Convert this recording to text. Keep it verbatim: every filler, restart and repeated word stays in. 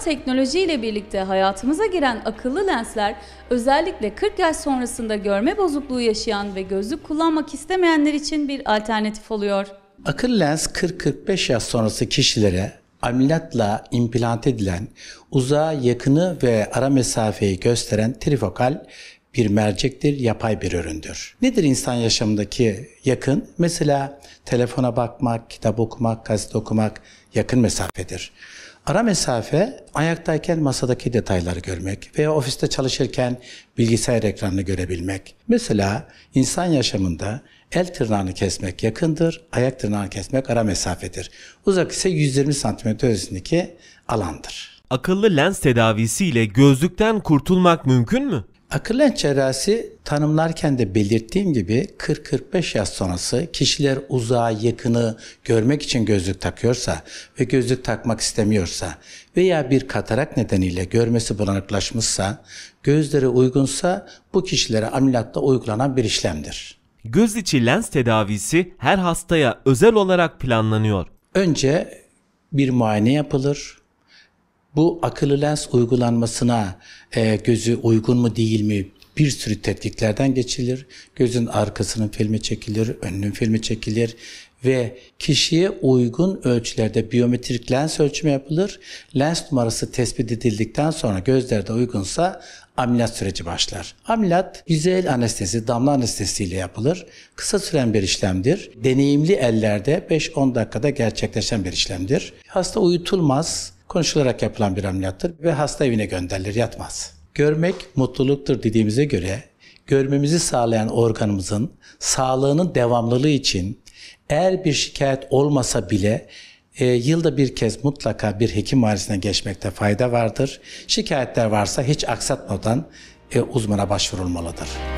teknolojiyle birlikte hayatımıza giren akıllı lensler özellikle kırk yaş sonrasında görme bozukluğu yaşayan ve gözlük kullanmak istemeyenler için bir alternatif oluyor. Akıllı lens kırk kırk beş yaş sonrası kişilere ameliyatla implant edilen uzağa yakını ve ara mesafeyi gösteren trifokal bir mercektir, yapay bir üründür. Nedir insan yaşamındaki yakın? Mesela telefona bakmak, kitap okumak, gazete okumak yakın mesafedir. Ara mesafe, ayaktayken masadaki detayları görmek veya ofiste çalışırken bilgisayar ekranını görebilmek. Mesela insan yaşamında el tırnağını kesmek yakındır, ayak tırnağını kesmek ara mesafedir. Uzak ise yüz yirmi santimetre ötesindeki alandır. Akıllı lens tedavisiyle gözlükten kurtulmak mümkün mü? Akıllı lens cerrahisi tanımlarken de belirttiğim gibi kırk kırk beş yaş sonrası kişiler uzağa yakını görmek için gözlük takıyorsa ve gözlük takmak istemiyorsa veya bir katarak nedeniyle görmesi bulanıklaşmışsa, gözleri uygunsa bu kişilere ameliyatta uygulanan bir işlemdir. Göz içi lens tedavisi her hastaya özel olarak planlanıyor. Önce bir muayene yapılır. Bu akıllı lens uygulanmasına e, gözü uygun mu değil mi bir sürü tetkiklerden geçilir. Gözün arkasının filmi çekilir, önünün filmi çekilir ve kişiye uygun ölçülerde biyometrik lens ölçümü yapılır. Lens numarası tespit edildikten sonra gözlerde uygunsa ameliyat süreci başlar. Ameliyat yüzeyel anestezi, damla anestezisiyle yapılır. Kısa süren bir işlemdir. Deneyimli ellerde beş on dakikada gerçekleşen bir işlemdir. Hasta uyutulmaz, konuşularak yapılan bir ameliyattır ve hasta evine gönderilir, yatmaz. Görmek mutluluktur dediğimize göre görmemizi sağlayan organımızın sağlığının devamlılığı için eğer bir şikayet olmasa bile e, yılda bir kez mutlaka bir hekim muayenesine geçmekte fayda vardır. Şikayetler varsa hiç aksatmadan e, uzmana başvurulmalıdır.